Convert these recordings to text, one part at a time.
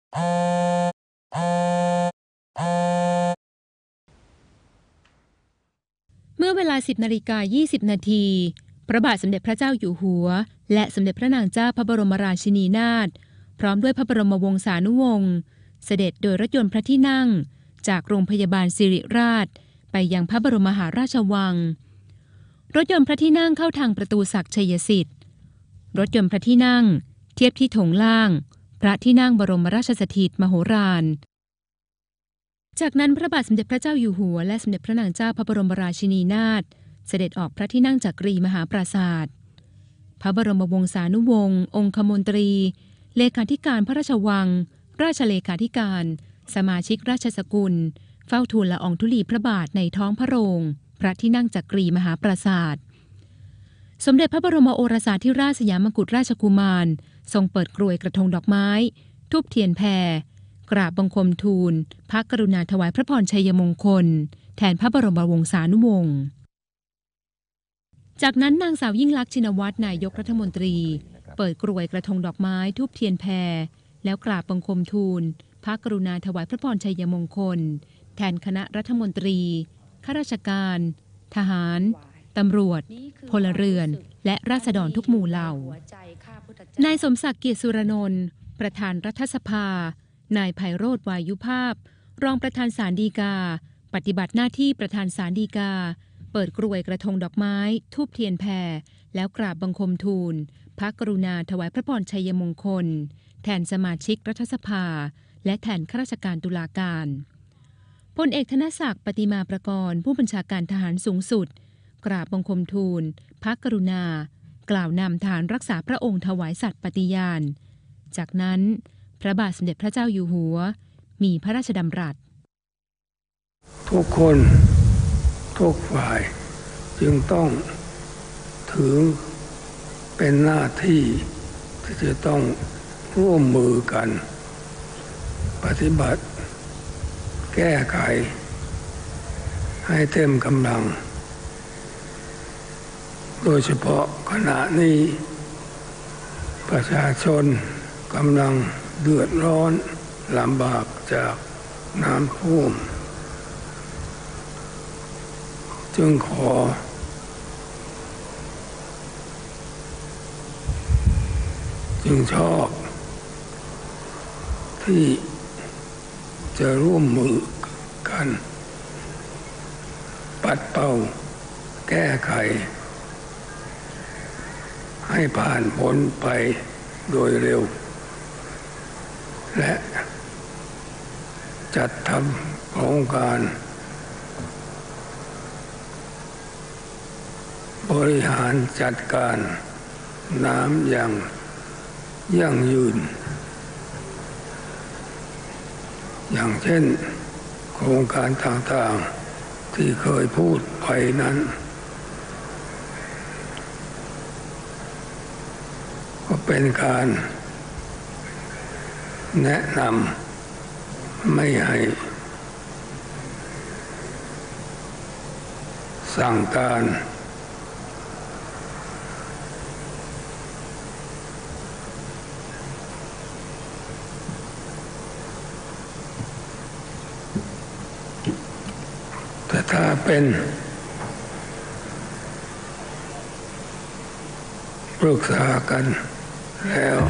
เมื่อเวลา 10:20 นาทีพระบาทสมเด็จพระเจ้าอยู่หัวและสมเด็จพระนางเจ้าพระบรมราชินีนาถพร้อมด้วยพระบรมวงศานุวงศ์เสด็จโดยรถยนต์พระที่นั่งจากโรงพยาบาลสิริราชไปยังพระบรมมหาราชวังรถยนต์พระที่นั่งเข้าทางประตูศักดิ์ชัยสิทธิ์รถยนต์พระที่นั่งเทียบที่โถงล่างพระที่นั่งบรมราชสถิตมโหฬารจากนั้นพระบาทสมเด็จพระเจ้าอยู่หัวและสมเด็จพระนางเจ้าพระบรมราชินีนาถเสด็จออกพระที่นั่งจักรีมหาปราศาสตร์พระบรมวงศานุวงศ์องคมนตรีเลขาธิการพระราชวังราชเลขาธิการสมาชิกราชสกุลเฝ้าทูลละอองธุลีพระบาทในท้องพระโรงพระที่นั่งจักรีมหาปราศาสตร์สมเด็จพระบรมโอรสาธิราชสยามกุฎราชกุมารทรงเปิดกรวยกระทงดอกไม้ธูปเทียนแพรกราบบังคมทูลพระกรุณาถวายพระพรชัยมงคลแทนพระบรมวงศานุวงศ์จากนั้นนางสาวยิ่งลักษณ์ชินวัตรนายกรัฐมนตรีเปิดกรวยกระทงดอกไม้ธูปเทียนแพรแล้วกราบบังคมทูลพระกรุณาถวายพระพรชัยมงคลแทนคณะรัฐมนตรีข้าราชการทหารตำรวจพลเรือนและราษฎรทุกหมู่เหล่านายสมศักดิ์เกียรติสุรนนท์ประธานรัฐสภานายไพโรจน์วายุภาพรองประธานศาลฎีกาปฏิบัติหน้าที่ประธานศาลฎีกาเปิดกรวยกระทงดอกไม้ธูปเทียนแพรแล้วกราบบังคมทูลพระกรุณาถวายพระพรชัยมงคลแทนสมาชิกรัฐสภาและแทนข้าราชการตุลาการพลเอกธนศักดิ์ปฏิมาประกรณ์ผู้บัญชาการทหารสูงสุดกราบบังคมทูลพระกรุณากล่าวนำฐานรักษาพระองค์ถวายสัตย์ปฏิญาณจากนั้นพระบาทสมเด็จพระเจ้าอยู่หัวมีพระราชดำรัสทุกคนทุกฝ่ายจึงต้องถือเป็นหน้าที่ที่จะต้องร่วมมือกันปฏิบัติแก้ไขให้เต็มกำลังโดยเฉพาะขณะนี้ประชาชนกำลังเดือดร้อนลำบากจากน้ำท่วมจึงชอบที่จะร่วมมือกันปัดเป่าแก้ไขให้ผ่านพ้นไปโดยเร็วและจัดทำโครงการบริหารจัดการน้ำอย่างยั่งยืนอย่างเช่นโครงการต่างๆที่เคยพูดไปนั้นก็เป็นการแนะนำไม่ให้สั่งการแต่ถ้าเป็นปรึกษากันแล้ว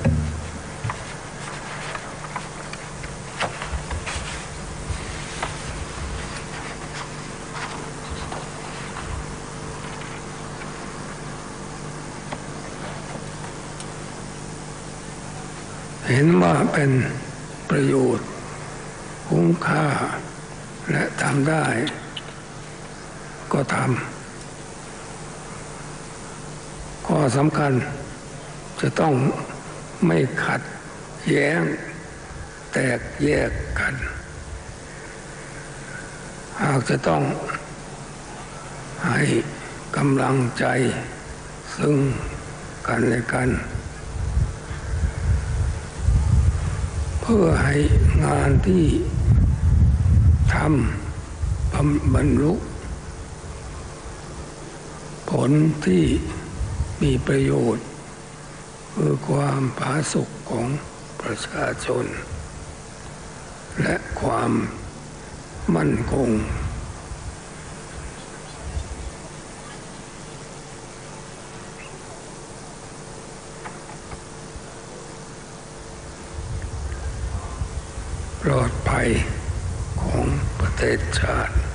เห็นว่าเป็นประโยชน์คุ้มค่าและทำได้ก็ทำข้อสำคัญจะต้องไม่ขัดแย้งแตกแยกกันหากจะต้องให้กำลังใจซึ่งกันและกันเพื่อให้งานที่ทำบรรลุผลที่มีประโยชน์คือความผาสุกของประชาชนและความมั่นคงปลอดภัยของประเทศชาติ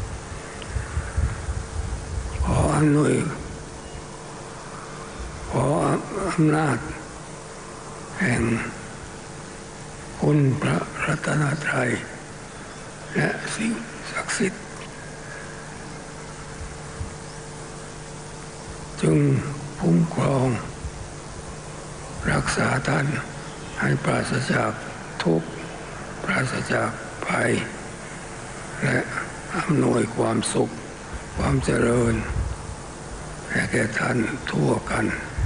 ขออำนาจแห่งคุณพระรัตนตรัยและสิ่งศักดิ์สิทธิ์จึงคุ้มครองรักษาท่านให้ปราศจากทุกข์ปราศจากภัยและอำนวยความสุขความเจริญให้แก่ท่านทั่วกัน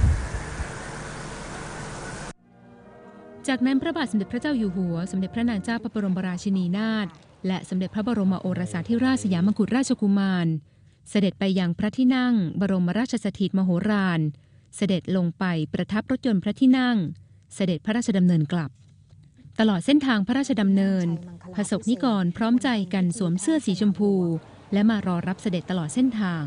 จากนั้นพระบาทสมเด็จพระเจ้าอยู่หัวสมเด็จพระนางเจ้าพระบรมราชินีนาถและสมเด็จพระบรมโอรสาธิราชสยามกุฎราชกุมารเสด็จไปยังพระที่นั่งบรมราชสถิตมโหฬารเสด็จลงไปประทับรถยนต์พระที่นั่งเสด็จพระราชดำเนินกลับตลอดเส้นทางพระราชดำเนินพระสงฆ์นิกรพร้อมใจกันสวมเสื้อสีชมพูและมารอรับเสด็จตลอดเส้นทาง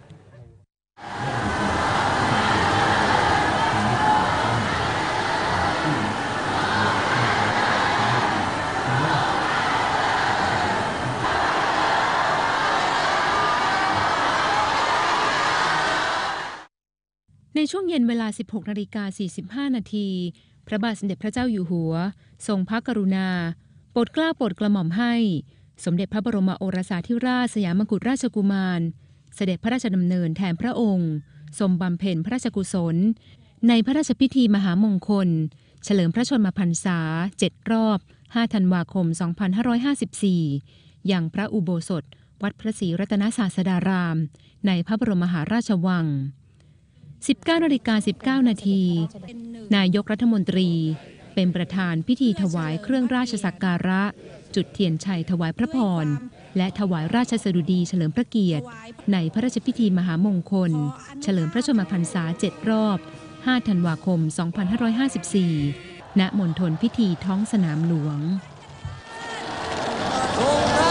ในช่วงเย็นเวลา 16:45 นาทีพระบาทสมเด็จพระเจ้าอยู่หัวทรงพระกรุณาโปรดเกล้าโปรดกระหม่อมให้สมเด็จพระบรมโอรสาธิราชสยามกุฎราชกุมารเสด็จพระราชดำเนินแทนพระองค์ทรงบำเพ็ญพระราชกุศลในพระราชพิธีมหามงคลเฉลิมพระชนมพรรษา7 รอบ 5 ธันวาคม 2554 ยังพระอุโบสถวัดพระศรีรัตนศาสดารามในพระบรมมหาราชวัง19:19 นาทีนายกรัฐมนตรีเป็นประธานพิธีถวายเครื่องราชสักการะจุดเทียนชัยถวายพระพรและถวายราชสดุดีเฉลิมพระเกียรติในพระราชพิธีมหามงคลเฉลิมพระชนมพรรษา7 รอบ 5 ธันวาคม 2554 ณ มณฑลพิธีท้องสนามหลวง